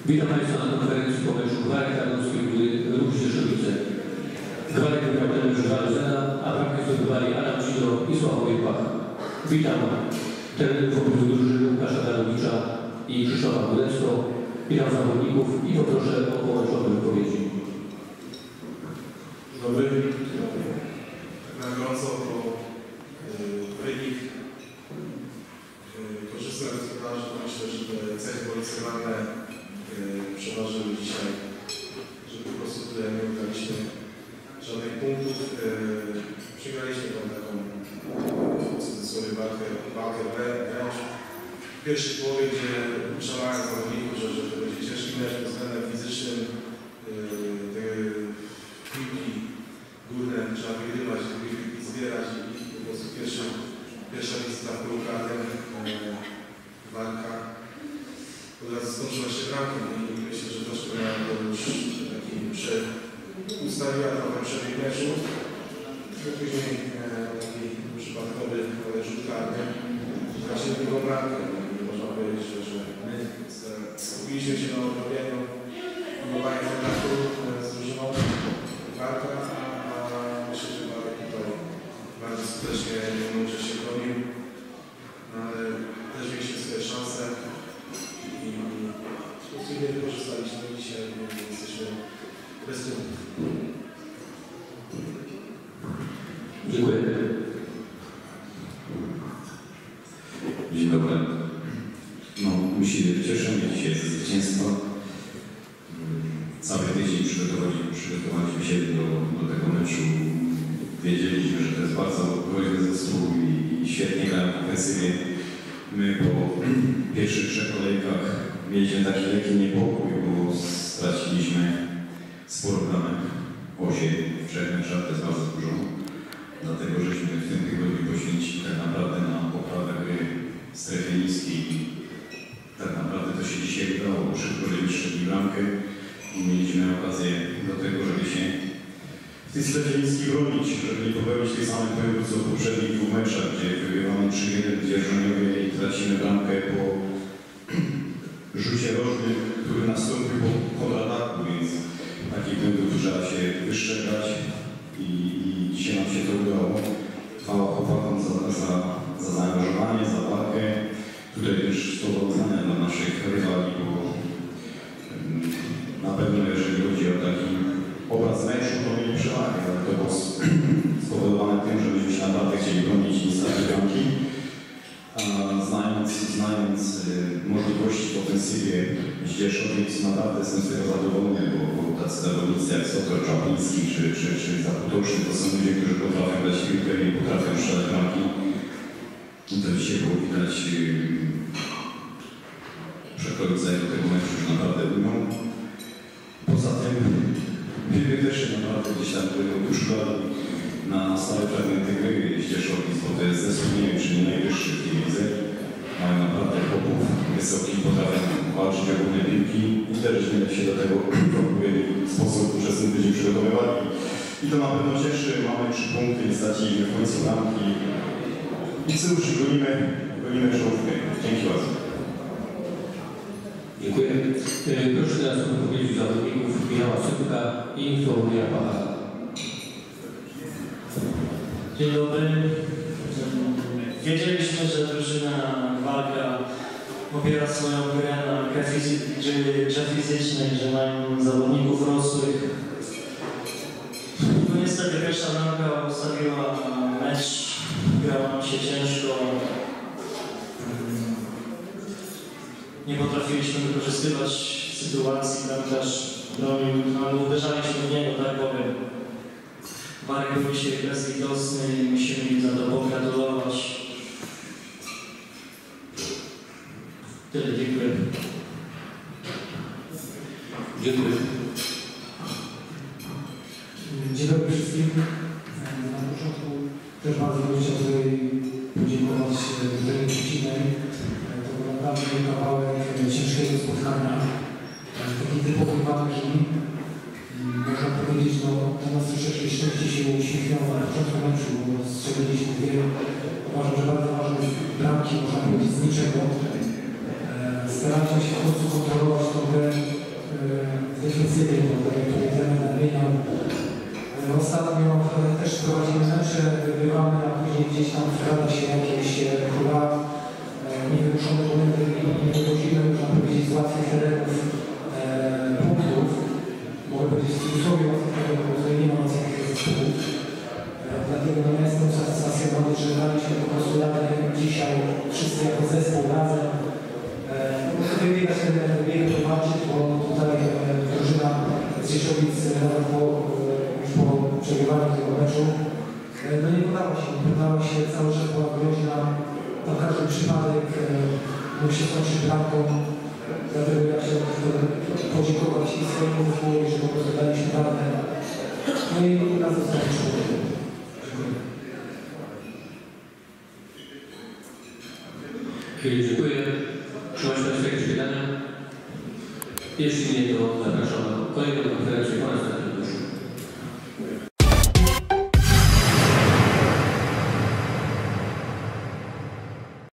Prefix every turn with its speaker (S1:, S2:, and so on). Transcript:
S1: Witam Państwa na konferencji po meczu Gwarek Tarnowskiej Ruch Rzeszowice. Gwarek wygrał ten mecz 2-0, a bramkę zdobywali Adam Cido i Sławomir Pach. Witam trenerów obozu drużyny Łukasza Darowicza i Krzysztofa Budecko. Witam zawodników i poproszę o pomeczowe wypowiedzi.
S2: Dobry. Na gorąco to wynik. Korzystając z tego, że myślę, że te cechy policjonalne przeważyły dzisiaj, że po prostu tutaj nie ugraliśmy żadnych punktów. Przegraliśmy tą taką w cudzysłowie walkę wręcz w pierwszej połowie, gdzie szalałem zawodników, że to będzie ciężki mecz pod względem fizycznym. Piłki górne trzeba wygrywać, piłki zbierać i po prostu pierwsza wizyta w polu karnym, walka. Od razu skończyła się bramką i myślę, że troszkę miałem to już taki ustawiła trochę przebieg meczu. Później taki przypadkowy rzut karny. Właśnie drugą bramkę. Można powiedzieć, że my skupiliśmy się na odrobieniu budowania kontaktu z drużyną walka, a myślę, że Marek tutaj bardzo skutecznie mądrze się bronił, ale też mieliśmy swoje szanse i po prostu nie wykorzystaliśmy dzisiaj, jesteśmy bez punktów.
S1: Dziękuję.
S3: Dzień dobry. No, cieszy mnie dzisiaj ze zwycięstwa. Cały tydzień przygotowaliśmy się do tego meczu. Wiedzieliśmy, że to jest bardzo groźny zespół i świetnie grają w ofensywie. My po pierwszych 3 kolejkach mieliśmy taki lekki niepokój, bo straciliśmy sporo bramek. 8 w 3 meczach, to jest bardzo dużo. Dlatego żeśmy w tym tygodniu poświęcili tak naprawdę na poprawę gry w strefie niskiej. Tak naprawdę to się dzisiaj udało, bo szybko strzelić bramkę i mieliśmy okazję do tego, żeby się w tej strefie niskiej bronić, żeby nie popełnić tych samych błędów co w poprzednich 2 meczach, gdzie wygrywamy 3-1 w Dzierżoniowie i tracimy bramkę po rzucie rożnym, który nastąpił po kontrataku, więc takich błędów trzeba się wystrzegać i dzisiaj nam się to udało. Chwała chłopakom za zaangażowanie, za walkę. Tutaj też zobowiązania dla naszych rywali, bo na pewno jeżeli chodzi o taki obraz meczu, to mieli przewagę, ale to było spowodowane tym, że myśmy się naprawdę chcieli bronić i stracić bramki. Znając możliwości w ofensywie Zdzieszowic, naprawdę jestem z tego zadowolony, bo tacy zawodnicy jak Sotor, Czapliński czy Zaputoczny to są ludzie, którzy potrafią grać w piłkę i potrafią strzelać bramki. I to dzisiaj było widać przeprowadzenie do tego meczu, że naprawdę umią. Poza tym piłkę też się naprawdę gdzieś tam uszkodzi na stałe fragmenty gry Zdzieszowic, bo to jest zespół, nie wiem, czy nie najwyższy w tej lidze. Mają naprawdę chłopów wysokich, potrafią walczyć o główne piłki i też nie się do tego w odpowiedni sposób przez ten tydzień przygotowywali. I to na pewno cieszy, mamy 3 punkty, nie straciliśmy w końcu bramki. I co już gonimy czołówkę. Dzięki bardzo.
S1: Dziękuję. Proszę teraz o wypowiedzi zawodników Michała Sypka i Sławomira Pacha.
S4: Dzień dobry. Wiedzieliśmy, że drużyna walka opiera swoją grę na grze fizycznej, że mają zawodników rosłych. No niestety pierwsza bramka ustawiła mecz, grało nam się ciężko. Nie potrafiliśmy wykorzystywać sytuacji, bramkarz bronił, albo uderzaliśmy w niego, tak powiem. Marek był dzisiaj bezlitosny i musimy im za to pogratulować. Tyle, dziękuję.
S1: Dziękuję.
S5: Dzień dobry wszystkim. Na początku też bardzo bym chciał tutaj podziękować trenerowi Trzcinej. To był naprawdę kawałek ciężkiego spotkania. Takiej typowej walki. Można powiedzieć, no u nas troszeczkę szczęście się uśmiechnęło na początku meczu, bo strzeliliśmy 2. Uważam, że bardzo ważne bramki, można powiedzieć, z niczego. Staraliśmy się po prostu kontrolować tą grę defensywy, bo tak jak tutaj trener nadmieniał, ostatnio też prowadzimy mecze, wygrywamy, a później gdzieś tam wkrada się jakieś chyba niewymuszone momenty i nie dowozimy, można powiedzieć, z łatwych terenów punktów. Mogę powiedzieć w cudzysłowie łatwych terenów, bo tutaj nie ma łatwych zespołów. Dlatego ja jestem satysfakcjonowany, że daliśmy po prostu radę dzisiaj wszyscy jako zespół razem. Po prostu wybiegać ten bieg tłumaczyć, bo tutaj drużyna z Rzeszowic nawet już po przegrywaniu tego meczu no nie podała się, cały czas była groźna, na każdy przypadek mógł się skończyć bramką. Dlatego ja chciałbym podziękować i swojemu zespołowi, że po prostu daliśmy radę. No i raz zostanie człowiekiem.
S1: Dziękuję. Czy macie Państwo jakieś pytania? Jeśli nie, to zapraszam do kolejnej konferencji po raz